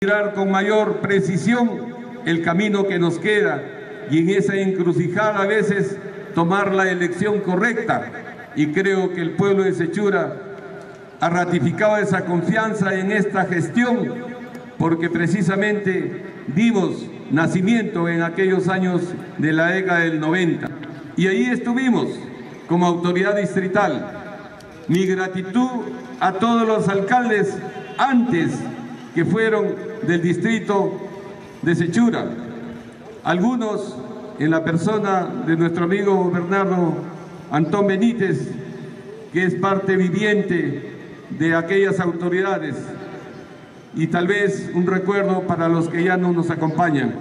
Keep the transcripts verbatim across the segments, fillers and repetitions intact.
con mayor precisión el camino que nos queda y en esa encrucijada a veces tomar la elección correcta. Y creo que el pueblo de Sechura ha ratificado esa confianza en esta gestión porque precisamente dimos nacimiento en aquellos años de la década del noventa y ahí estuvimos como autoridad distrital. Mi gratitud a todos los alcaldes antes que fueron del distrito de Sechura, algunos en la persona de nuestro amigo Bernardo Antón Benítez, que es parte viviente de aquellas autoridades, y tal vez un recuerdo para los que ya no nos acompañan.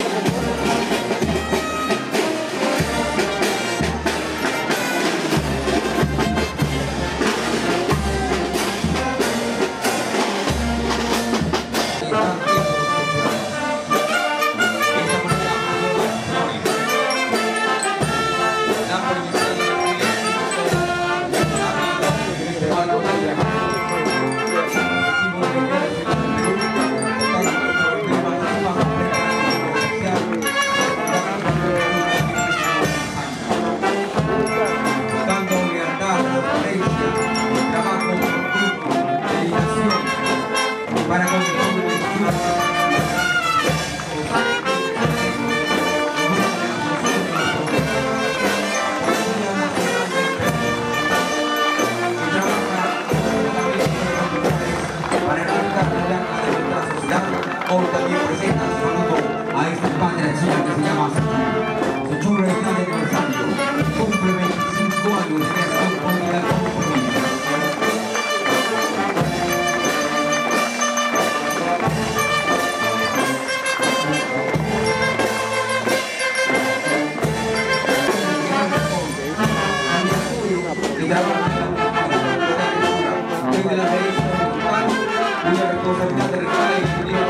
Hoy también presenta su saludo a esta patria chica que se llama Sechura. Sechura está de aniversario, cumple veinticinco años de creación con la comunidad. Desde la derecha municipal, cuya responsabilidad de recae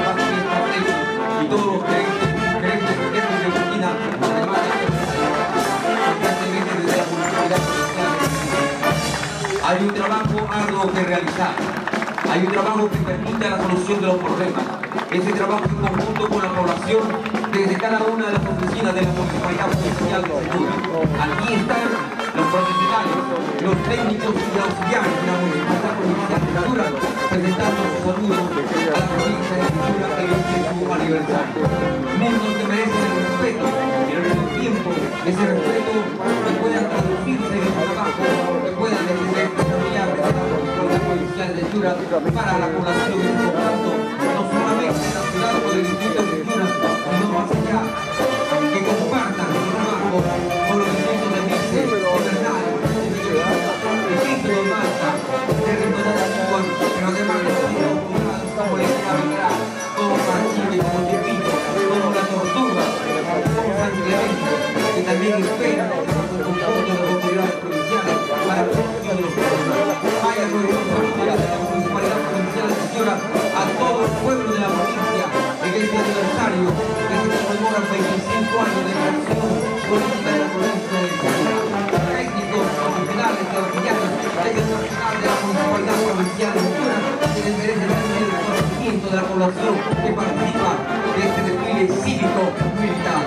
y todos los gerentes, gerentes, gerentes de oficina, además de constantemente desde la municipalidad provincial. Hay un trabajo arduo que realizar, hay un trabajo que permite la solución de los problemas. Ese trabajo en conjunto con la población desde cada una de las oficinas de la municipalidad provincial de Sechura. Aquí están los profesionales, los técnicos y auxiliares de la municipalidad provincial de Sechura, presentando su saludo a la provincia de Sechura en este su aniversario. Mundos que merecen el respeto y al mismo tiempo ese respeto que pueda traducirse en el trabajo, que pueda desarrollar desde la municipalidad provincial de Sechura para la población de Sechura, no solamente en la ciudad o del distrito de Sechura, sino más allá, que compartan su trabajo con los distritos de Mixe, de Bernal, de Cristo de Malta, de Río de Aragón, pero además de los comunales como la Esclavera, como Marchile, como Tepito, como La Tortuga, como San Clemente, que también esperan el conjunto de las autoridades provinciales para la solución de los problemas. Vaya nuestra familia de la municipalidad provincial de Sechura a todo el pueblo de la provincia en este aniversario que se conmemora veinticinco años de creación política de la provincia de Sechura. Técnicos, profesionales, auxiliares, técnicos nacionales de la municipalidad provincial de Sechura que les merecen el reconocimiento de la población que participa de este desfile cívico-militar.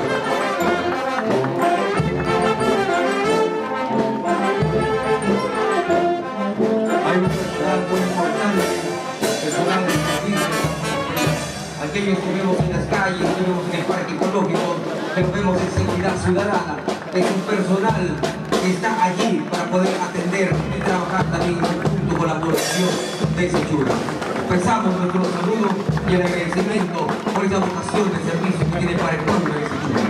Hay un personal muy importante, personal de servicio. Aquellos que vemos en las calles, que vemos en el parque ecológico, que vemos en seguridad ciudadana, es un personal que está allí para poder atender y trabajar también junto con la población de Sechura. Expresamos nuestro saludo y el agradecimiento por esa vocación de servicio que tiene para el pueblo de Sechura.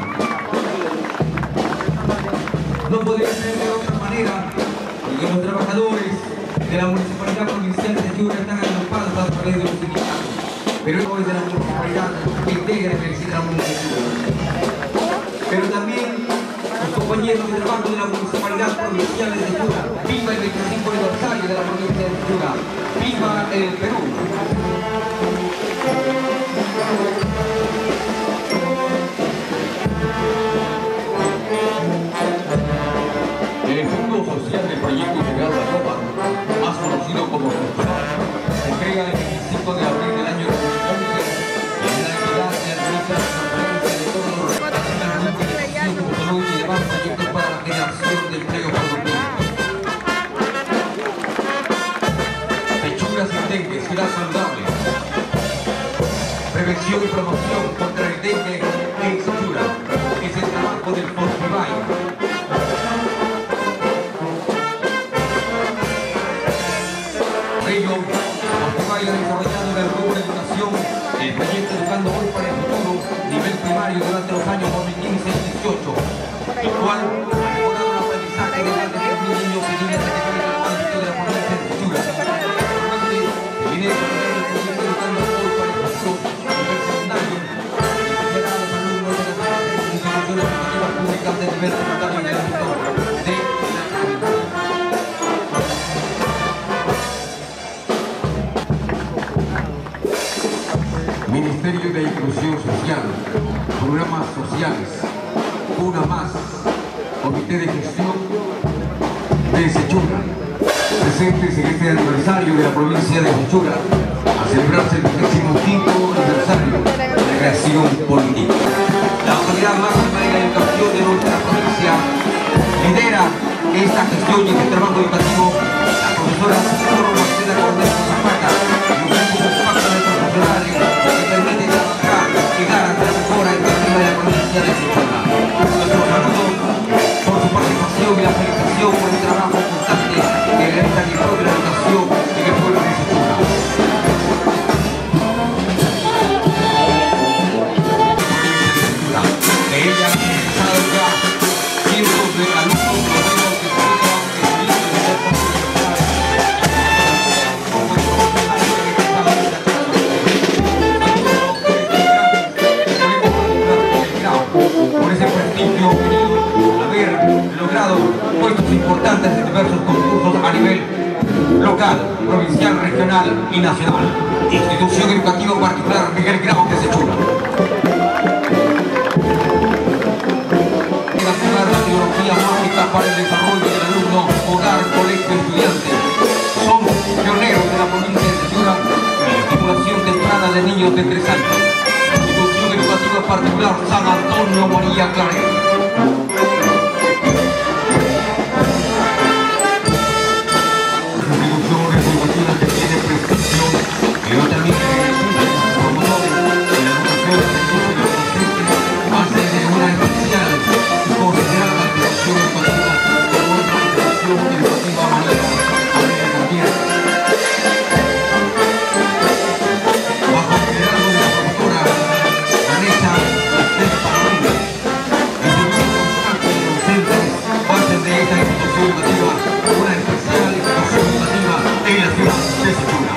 No podría ser de otra manera que los trabajadores de la municipalidad provincial de Sechura están agrupados a través de los sindicatos, pero es de la municipalidad que integra el de la municipalidad. Pero también los compañeros de trabajo de la municipalidad provincial de Sechura. ¡Viva el veinticinco aniversario de la provincia de Sechura! ¡Viva el Perú! El Fondo Social del Proyecto Integral de Roma, más conocido como FUNFRA, se crea el veinticinco de abril del año dos mil once difusión y promoción contra el dengue en Sechura. Es el trabajo del Fortibay. Por ello, Fortibay ha desarrollado en el rubro de educación el proyecto Educando Hoy para el Futuro, nivel primario durante los años dos mil quince y dos mil dieciocho, el cual ha mejorado el aprendizaje de más de diez mil niños y niñas de todo el ámbito de la provincia de Sechura. Actualmente, se viene desarrollando el proyecto Educando Hoy para el Futuro, nivel secundario, que será a los alumnos de las diferentes instituciones educativas públicas del nivel secundario y del ámbito de la provincia. Ministerio de Inclusión Social, Programas Sociales, Una Más, Comité de Gestión de Sechura, presentes en este aniversario de la provincia de Sechura, a celebrarse el vigésimo quinto aniversario de creación política. La autoridad máxima de la educación de nuestra provincia lidera esta gestión y este trabajo educativo, la profesora Marcela Cortés Zapata, y un grupo compacto de profesionales que permite trabajar y llegar a la mejora educativa de la provincia de Sechura. Nuestro saludo por su participación y la felicitación por el trabajo constante que realiza el director de la educación en el pueblo de Sechura. De ella han ingresado ya cientos de alumnos modelos que se han decidido de ser profesionales. Como el profesional que regresaba de la por ese prestigio obtenido, haber logrado puestos importantes en diversos concursos a nivel local, provincial, regional y nacional. Institución educativa particular Miguel Grau de Sechura. Activar la tecnología mágica para el desarrollo del alumno, hogar, colegio, estudiante. Somos pioneros de la provincia de Sechura en la estimulación temprana de niños de tres años. Institución educativa particular San Antonio María Claret. Instituciones educativas que tienen prestigio, pero también promotores de la educación de los docentes, hacen de una especial y consideran la educación educativa como una educación educativa manera de también. Bajo el liderazgo de la profesora Vanessa Esparrulla, el servicio constante de docentes hacen de esta institución educativa una especial institución educativa en la ciudad de Sechura.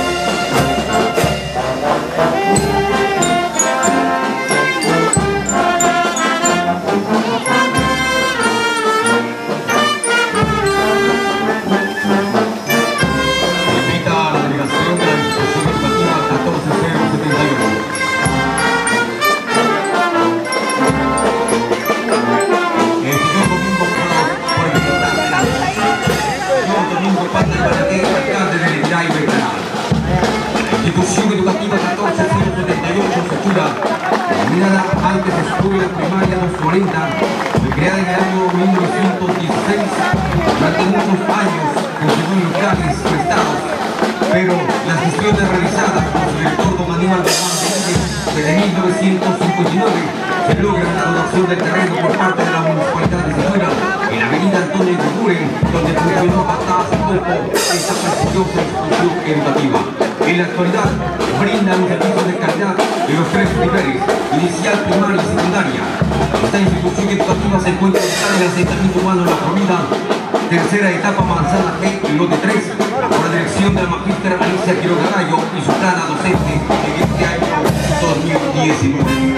Institución Educativa catorce mil setenta y ocho Sechura, denominada antes Escuela Primaria Los cuarenta, fue creada en el año mil novecientos dieciséis. Durante muchos años funcionó en locales prestados, pero las gestiones realizadas por su director don Aníbal Román desde mil novecientos cincuenta y nueve se logra la donación del terreno por parte de la Municipalidad de Sechura en la avenida Antonio Iguiguren, donde funcionó hasta hace poco esta prestigiosa institución educativa. En la actualidad brinda un servicio de calidad de los tres niveles, inicial, primaria y secundaria. Esta institución educativa se encuentra ubicada en el asentamiento humano La Florida, tercera etapa Manzana G, lote tres, por la dirección de la magíster Alicia Quiroga Gallo y su plana docente en este año dos mil diecinueve.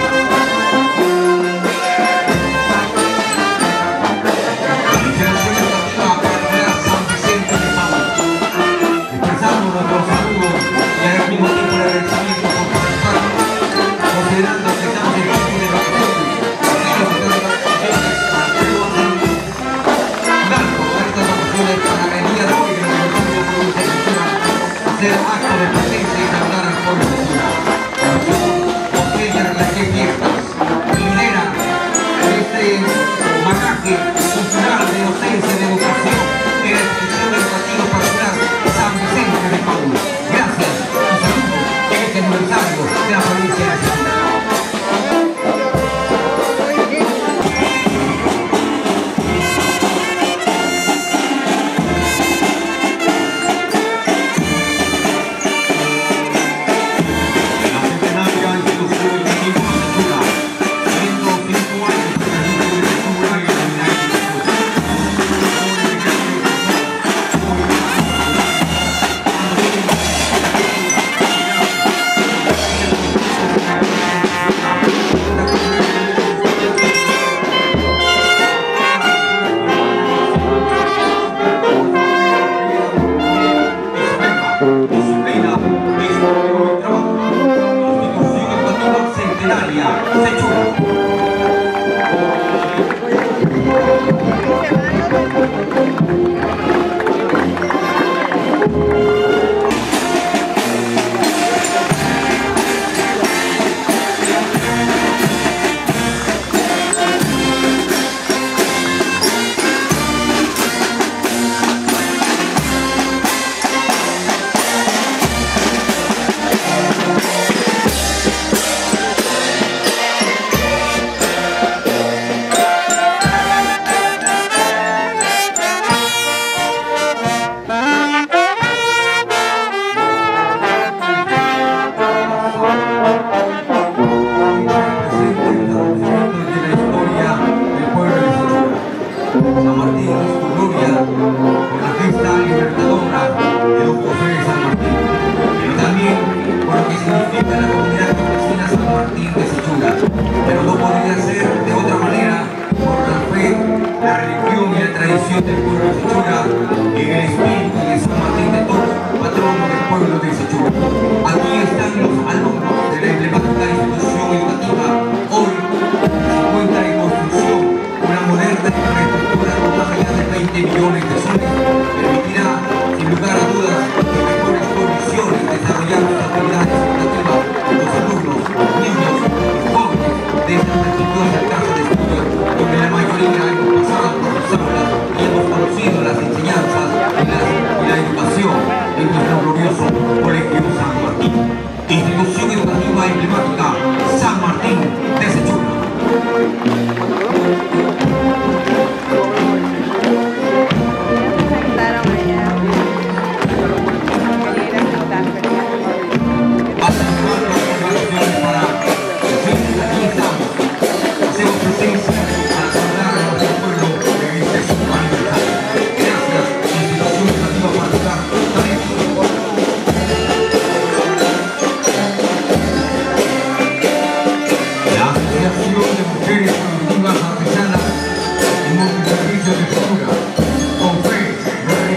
Considerando que estamos en el de vacaciones, marco a estas vacaciones para el día de hoy en el Universidad de Provincia de Sechura hacer acto de presencia y cantar al pueblo de Sechura. Botella Relaje Fiestas lidera este bagaje cultural de docencia de educación en la institución educativa particular San Vicente de Paúl. Gracias y saludos en este aniversario de la provincia de Sechura.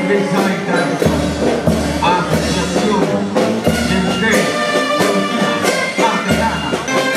belleza y tradición. Asociación de Mujeres Productivas Artesanas.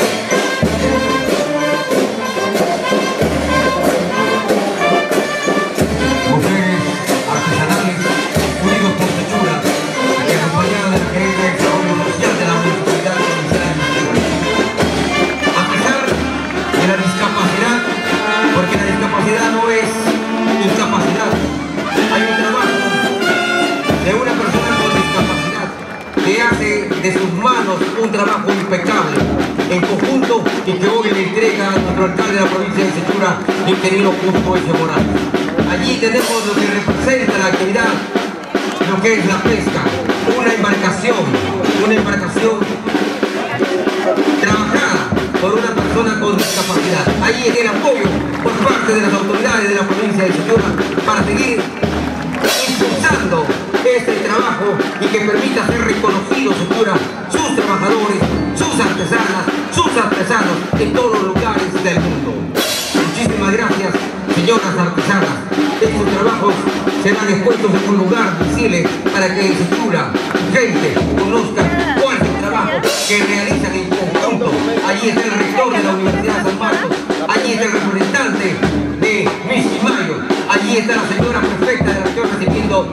Mujeres artesanales unidos por Sechura, que acompañaron el gerente de desarrollo social de la Municipalidad Provincial de Sechura. A pesar de la discapacidad, porque la discapacidad no es incapacidad, hay un trabajo de una persona con discapacidad que hace de sus manos un trabajo impecable en conjunto y que hoy le entrega a nuestro alcalde de la provincia de Sechura, ingeniero Cusco Eche Morales. Allí tenemos lo que representa la actividad, lo que es la pesca, una embarcación, una embarcación trabajada por una persona con discapacidad. Allí el apoyo por parte de las autoridades de la provincia de Sechura para seguir impulsando este trabajo y que permita ser reconocido Sechura, sus trabajadores, sus artesanas, sus artesanos en todos los lugares del mundo. Muchísimas gracias, señoras artesanas. Estos trabajos serán expuestos en un lugar visible para que Sechura, gente, conozca cuál es el trabajo que realizan en conjunto. Allí está el rector de la Universidad de San Marcos, allí está el representante de Michimayo, allí está la señora prefecta de la que recibiendo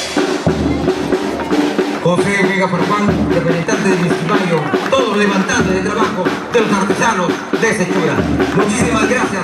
José Vega Farfán, representante de Michimayo, todos levantando el trabajo de los artesanos de Sechura. Muchísimas gracias.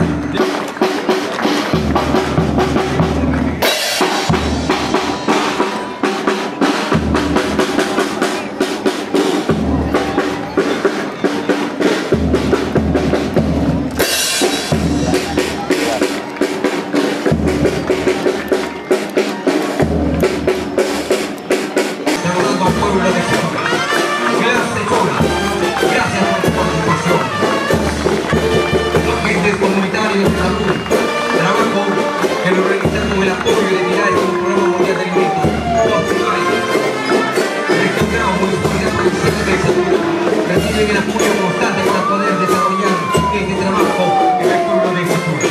Reciben el apoyo constante para poder desarrollar este trabajo en el pueblo de Sechura.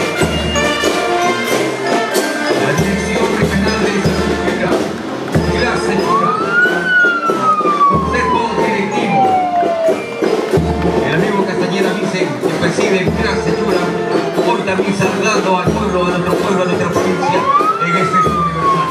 La Dirección Regional de Sechura, Glass Sechura, Consejo Directivo, el amigo Castañeda Vicen, que preside Glass Sechura, hoy también saludando al pueblo, a nuestro pueblo, a nuestra provincia en este universal.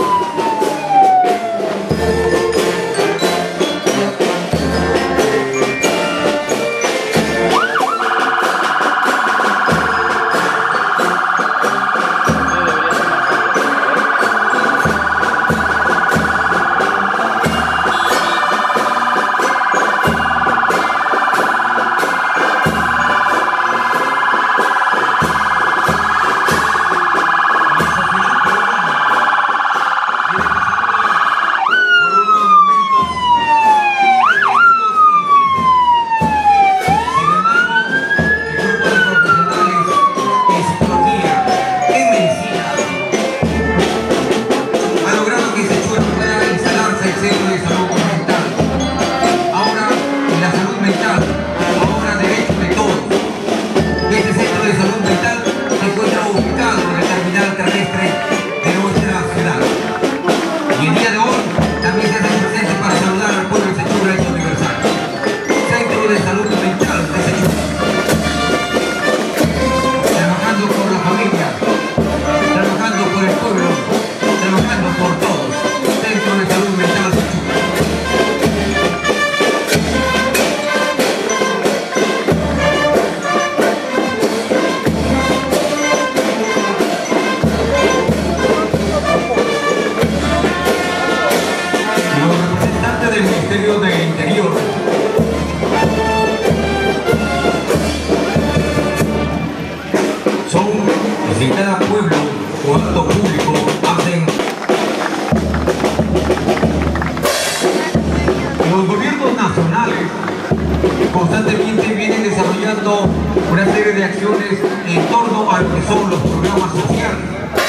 Constantemente vienen desarrollando una serie de acciones en torno a lo que son los programas sociales.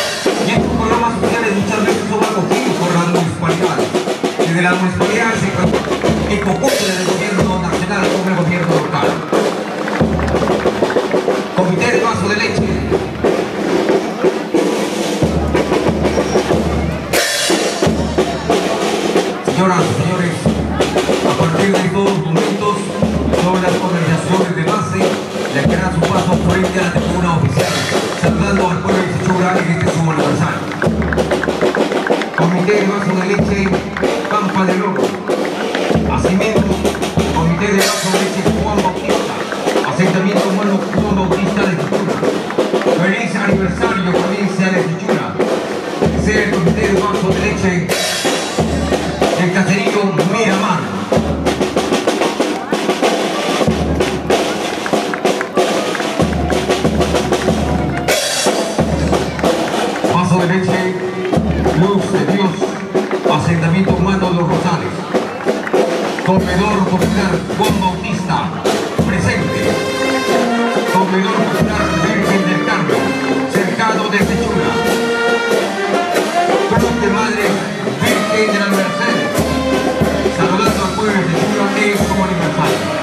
Y estos programas sociales muchas veces son acogidos por las municipalidades. Desde la municipalidad se en conjunto del gobierno nacional con el gobierno local. Comité de vaso de leche. Señoras y señores, a partir de estos momentos, sobre las organizaciones de base, le quedará su paso frente a la tribuna oficial, saludando al pueblo de Sechura en este su aniversario. Comité de vaso de leche Pampa de Loco. Asimismo, Comité de vaso de leche Juan Bautista, asentamiento humano Juan Bautista de Sechura. Feliz aniversario, provincia de Sechura. Sea el Comité de vaso de leche el caserío Miramar. Vaso de leche Luz de Dios, asentamiento humano Los Rosales. Comedor popular Juan Bautista, presente. Comedor popular Virgen del Carmen, cercado de Sechura. Cruz de Madre Virgen de la Mercedes, saludando al pueblo de Sechura en su aniversario.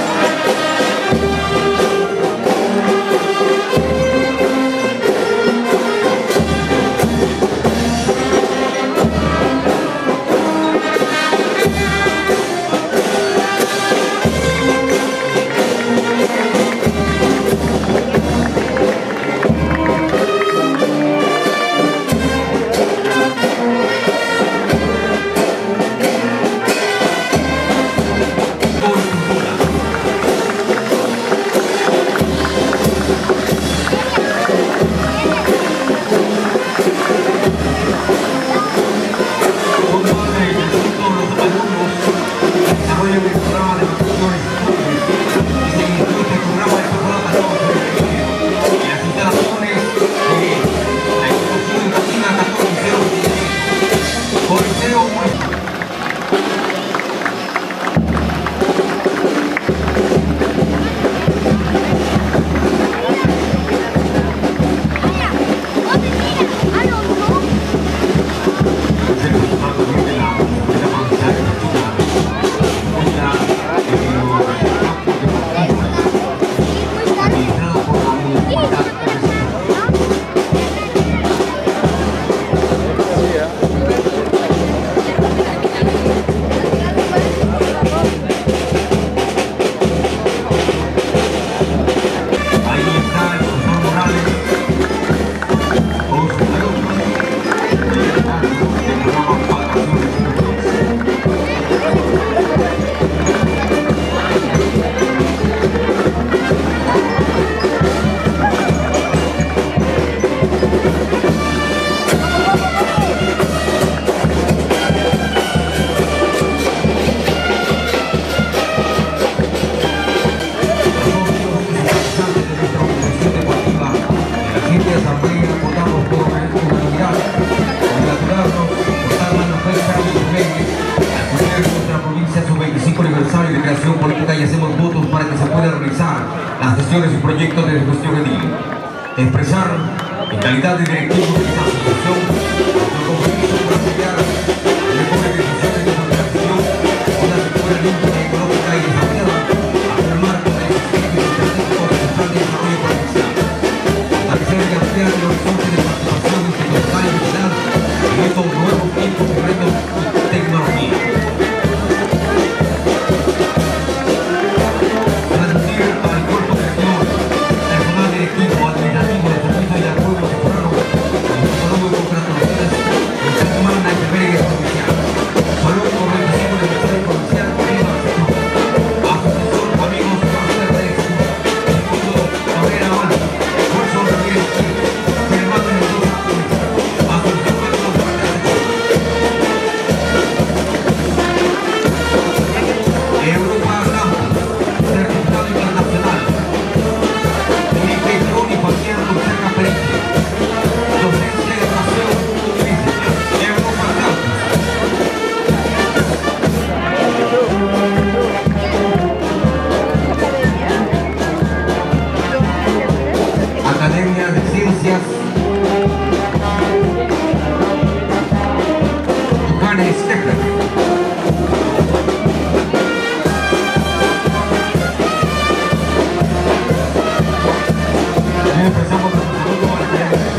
Y proyectos de gestión edil. Expresar en calidad de directivo de esta asociación nuestro compromiso por apoyar la mejor decisiones de organización con la cultura limpia, ecológica y desarrollada bajo el marco del espíritu estratégico del Plan de Desarrollo Provincial. Fortalecer y ampliar el horizonte de participación institucional y nacional en estos nuevos tiempos de retos y tecnología.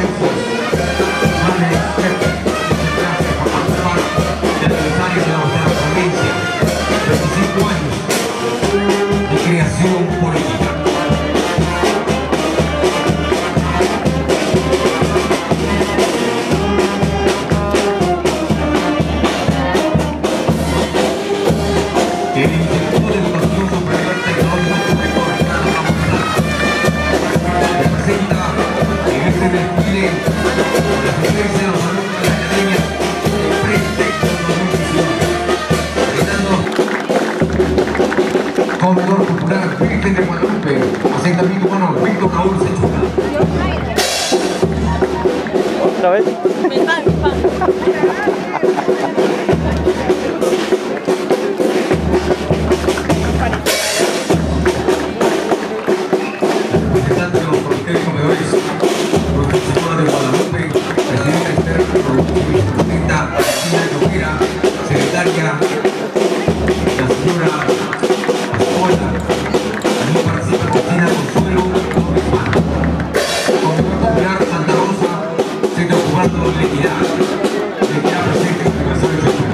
Gracias por participar del aniversario de la ¿eh? Mi pan, mi pan. Representante de los comités comedores, profesora de Guadalupe, presidenta externa de producción y presidenta Cristina Lloquera, secretaria, la señora Escuela, también participa Cristina Consuelo Gómez Mano, Comedor Popular Santa Rosa, Centro Cubano de Equidad, Equidad presente en Universal de Segura.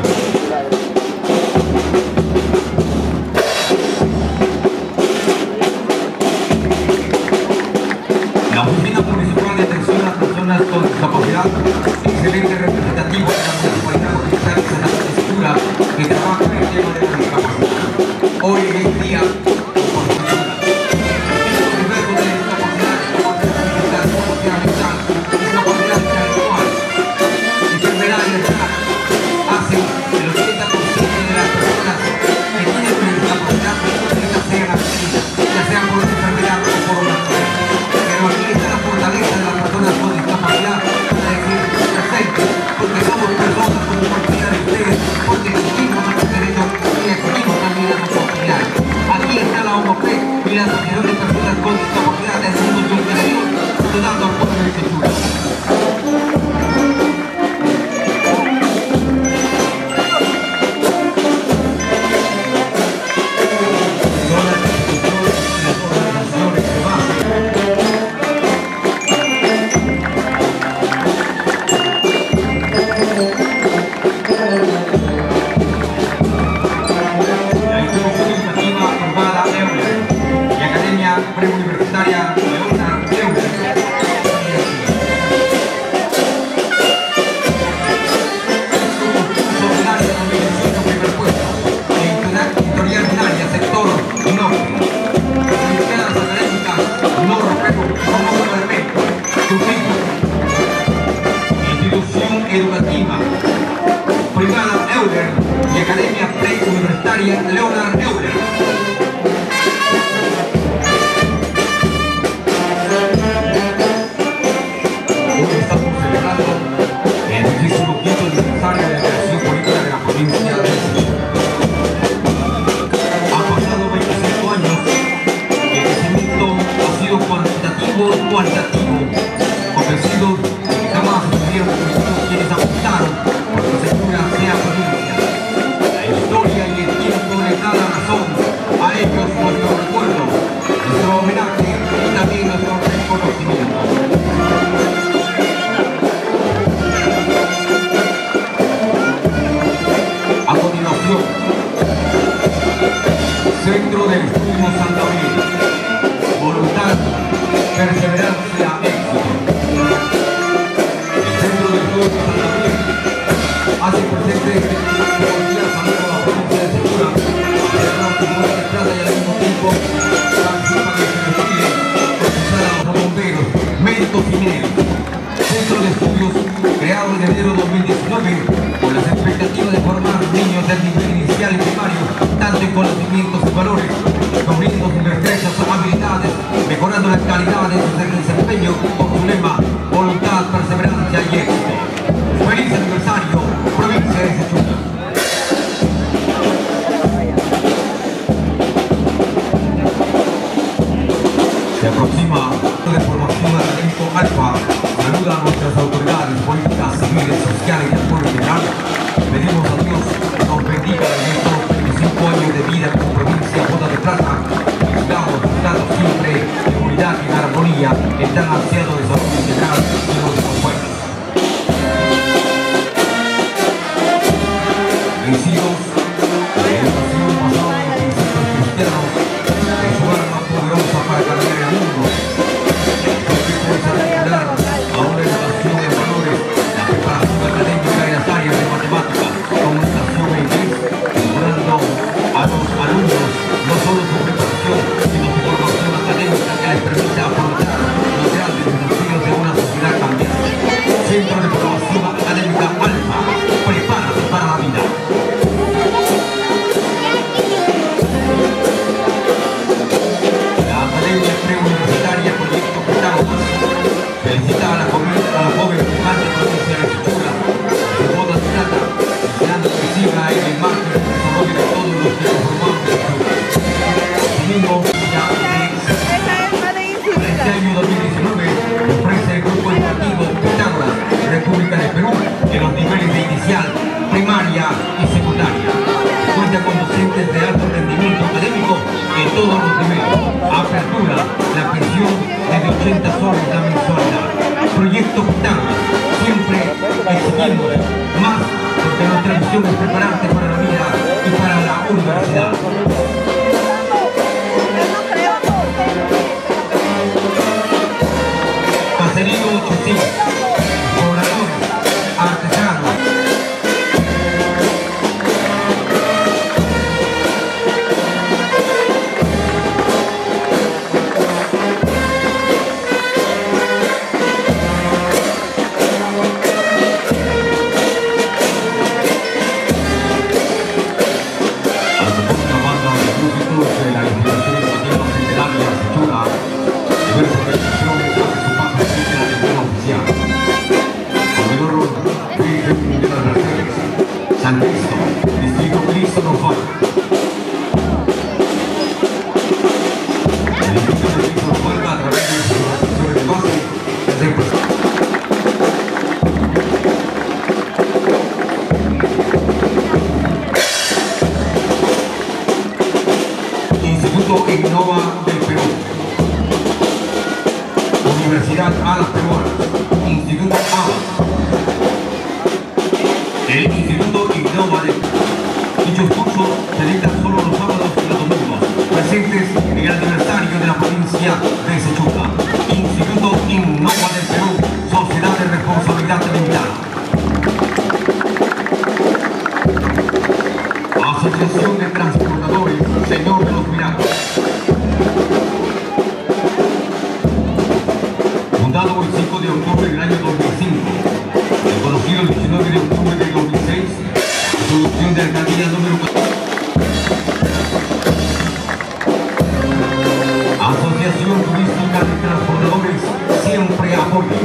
La Oficina Municipal de Atención a las Personas con Discapacidad, excelente representativo de la Municipalidad Municipal de Santa Rosa, que trabaja en el tema de la discapacidad. Hoy en este día, por fortuna, el universo de la discapacidad, discapacidad física, discapacidad mental, discapacidad intelectual, enfermedades raras, hacen que el ochenta por ciento de las personas que tienen una discapacidad física sean abatidas, ya sean por una enfermedad o por una enfermedad. Pero aquí está la fortaleza de las personas con discapacidad para decir presente, porque somos personas como cualquiera de ustedes, porque exigimos nuestros derechos y exigimos también las oportunidades. Aquí está la O M P y la Asociación de Personas con Discapacidad del mundo y interior, ayudando al pueblo de Sechura. Son las instituciones y las organizaciones de base la institución educativa privada Euler y Academia Preuniversitaria Leona Euler. Solidaria dos mil dieciocho, primer puesto. Editorial Binaria, sector norte. Universidades académicas, no respeto, promoción del mérito. Subtítulo: Institución educativa privada Euler y Academia Preuniversitaria Leonard Euler. Hoy estamos celebrando el vigésimo quinto aniversario de la creación política de la provincia de Sechura. Han pasado veinticinco años y el crecimiento ha sido cuantitativo y cualitativo, convencidos de que jamás estuvieron convencidos quienes apuntaron porque Sechura sea provincia. La historia y el tiempo les da la razón, a ellos nuestro recuerdo, nuestro homenaje y también nuestro reconocimiento. A continuación, Centro de Estudios Santa Gabriel, voluntad, perseverancia, éxito. El Centro de Estudios Santa Gabriel hace presente su cordial saludo a la provincia de Sechura, celebrar su buena entrada y al mismo tiempo participa en el desfile profesar a los bomberos, médicos y médicos. Centro de Estudios creado en enero de dos mil diecinueve con las expectativas de formar niños del nivel inicial y primario, tanto en conocimientos y valores, descubriendo sus destrezas, habilidades, mejorando la calidad de su desempeño con su lema voluntad, perseverancia y éxito. ¡Feliz aniversario, provincia de Sechura! Se aproxima de formación académico Alfa. Saluda a nuestras autoridades políticas, civiles, sociales y al pueblo en general. Pedimos a Dios que nos bendiga en estos veinticinco años de vida como provincia Boda de Plata y sigamos buscando siempre en unidad y en armonía el tan ansiado desarrollo integral de nuestros pueblos. Vencidos de la educación basada en los principios cristianos, es su arma poderosa para cambiar el mundo. Fuerza regular, ahora educación en valores, la preparación académica en las áreas de matemáticas, comunicación e inglés, mejorando a los alumnos no solo su preparación, sino su formación académica que les permita afrontar los grandes desafíos de una sociedad cambiante. Centro de Formación Académica Alfa, prepárate para la vida. primaria y secundaria. Cuenta con docentes de alto rendimiento académico en todos los niveles. Apertura, la pensión desde ochenta soles la mensualidad. Proyecto Pitágoras, siempre exigimos más porque nuestra misión es prepararte para la vida y para la universidad. Caserío ochocientos, pobladores, artesanos. San Cristo, Distrito Cristo no falla. El Distrito de Cristo no falla a través de sus asesores de base desde Instituto Innova del Perú, Universidad Alas Peruanas, Instituto Alas. El Instituto Innova de dichos cursos se dictan solo los sábados y los domingos, presentes en el aniversario de la provincia de Sechura. Instituto Innova del Perú, Sociedad de Responsabilidad Limitada. Asociación de Transportadores, Señor de los Milagros. Fundado el cinco de octubre del año dos mil cinco. Conocido el diecinueve de octubre del dos mil seis, producción de alcaldía número cuatro. Asociación Turística de Transportadores, siempre apoya.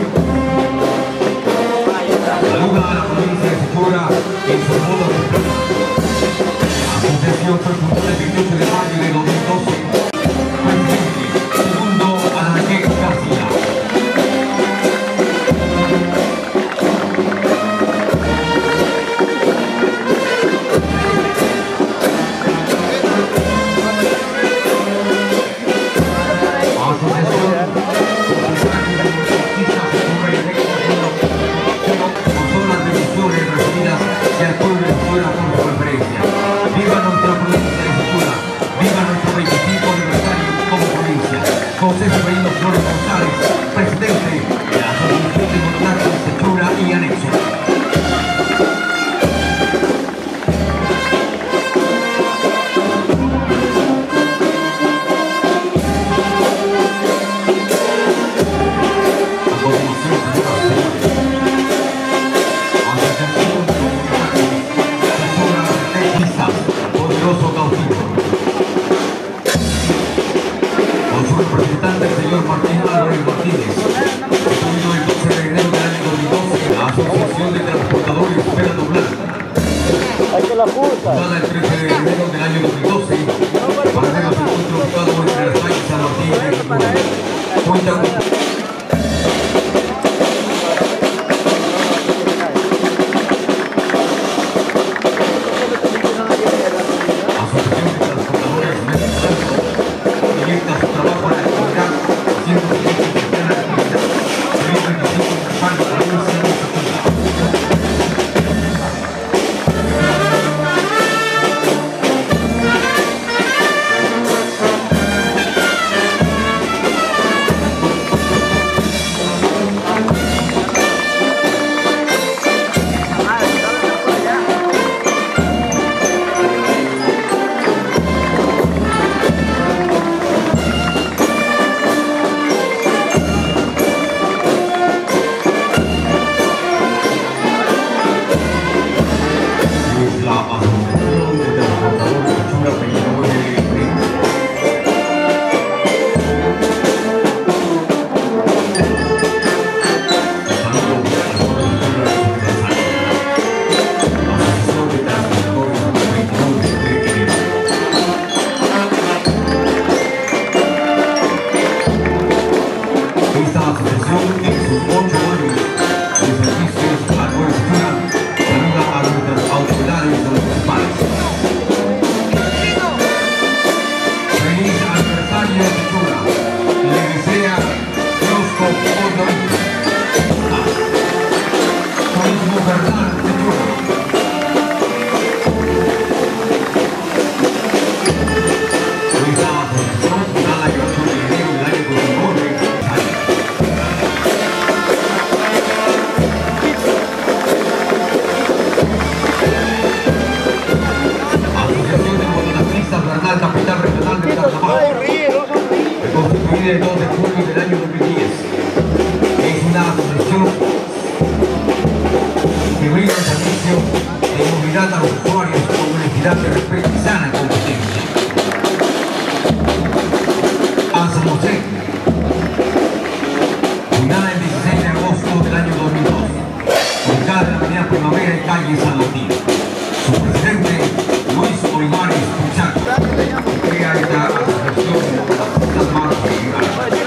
Saluda a la provincia de Sechura en su modo de plata. Asociación fue fundada el veintiocho de mayo de dos mil doce. Presidente, segundo Anaquén García. José Severino Flores González, presidente de la Asociación de Mototaxis Sechura y Anexo. A continuación, señoras y señores, Asociación de Mototaxis Sechura Texas, poderoso cautivo. Representante el señor Martín Álvarez Martínez, instituido el doce de enero del año dos mil doce, la Asociación de Transportadores Perano Blanco. Fundada el trece de enero del año dos mil doce, para hacer los encuentros ubicados entre las calles San Martín y Sechura. Cuenta con seguridad a los usuarios con una equidad de respeto y sana competencia. A San José, fundada el dieciséis de agosto del año dos mil dos, ubicada en la avenida Primavera y calle San Martín. Su presidente, Luis Olivares Puchaco, crea esta asociación de las marcas regionales.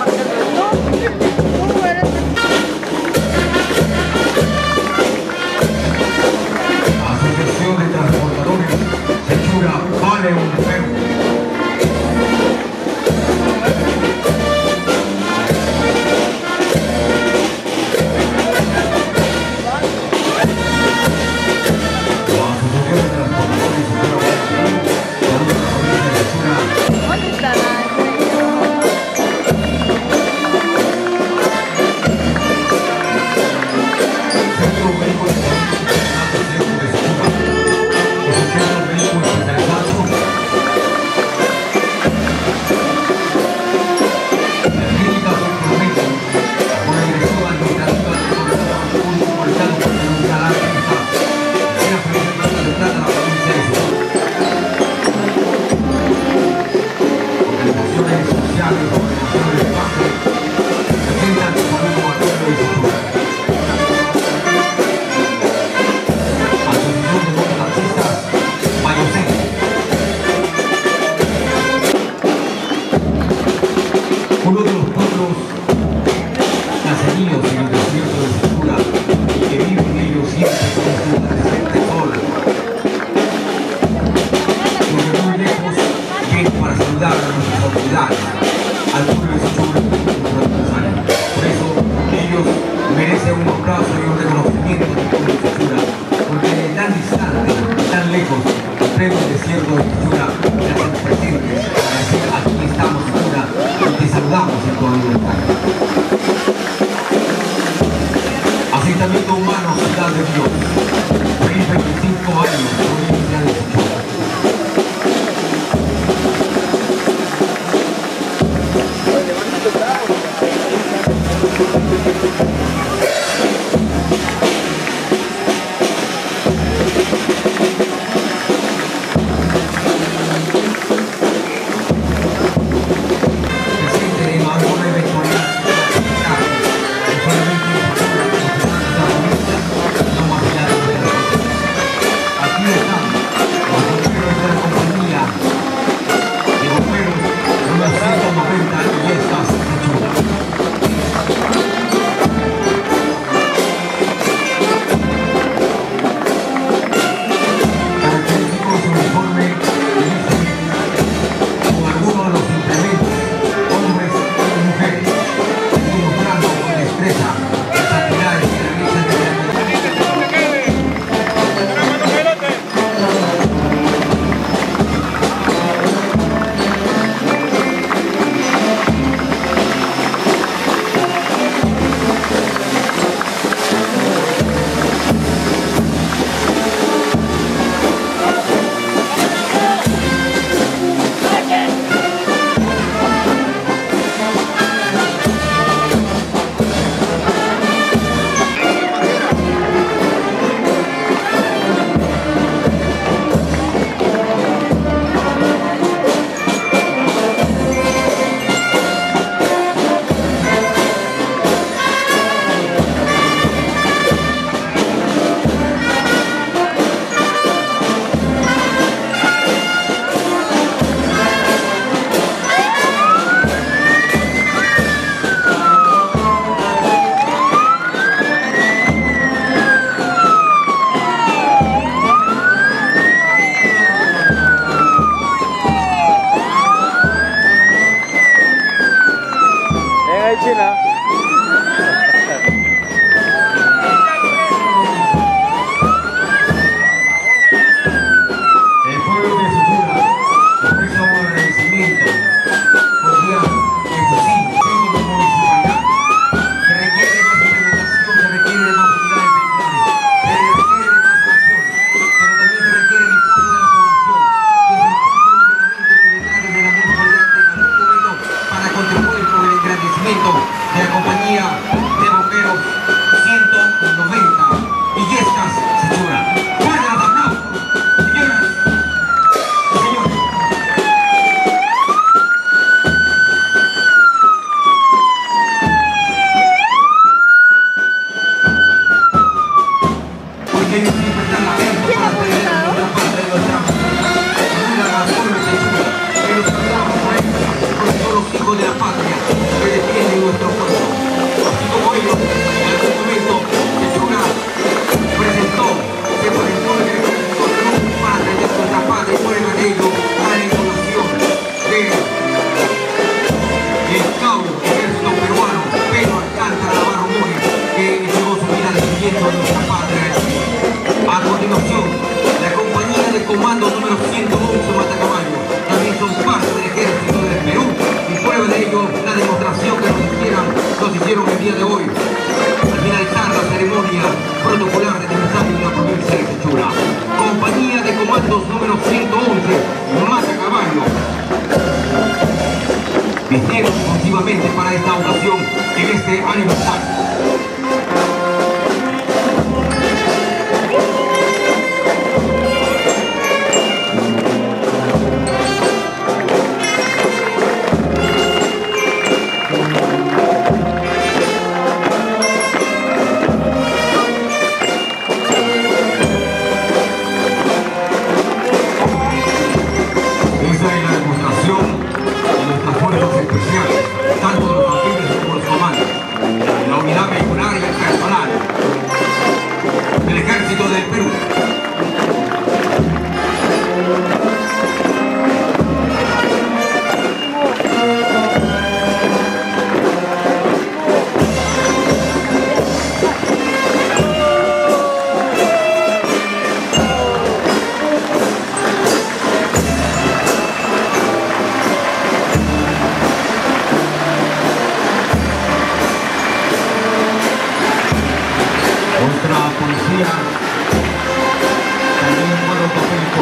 Asociación de Transportadores Sechura vale un perro. Uno de los pueblos nacidos en el desierto de Sechura y que viven ellos siempre con su presente sol. Desde muy lejos vienen para saludar a nuestras autoridades, al pueblo de Sechura y a nuestros adversarios. Por eso ellos merecen un aplauso y un reconocimiento del pueblo de Sechura, porque de tan distante, tan lejos, en pleno desierto de Sechura, se hacen presentes para decir aquí estamos Sechura. Te saludamos en toda libertad. Asentamiento humano, ciudad de Dios. Feliz veinticinco años, provincia de Sechura. No más allá de comando número ciento once Matacaballo. También son parte del ejército del Perú y prueba de ello la demostración que nos hicieron, nos hicieron el día de hoy. Al finalizar la ceremonia protocolar de mensaje de la provincia de Sechura. Compañía de comandos número ciento once Matacaballo. Vistieron exclusivamente para esta ocasión en este aniversario. Policía, también un cuadro papel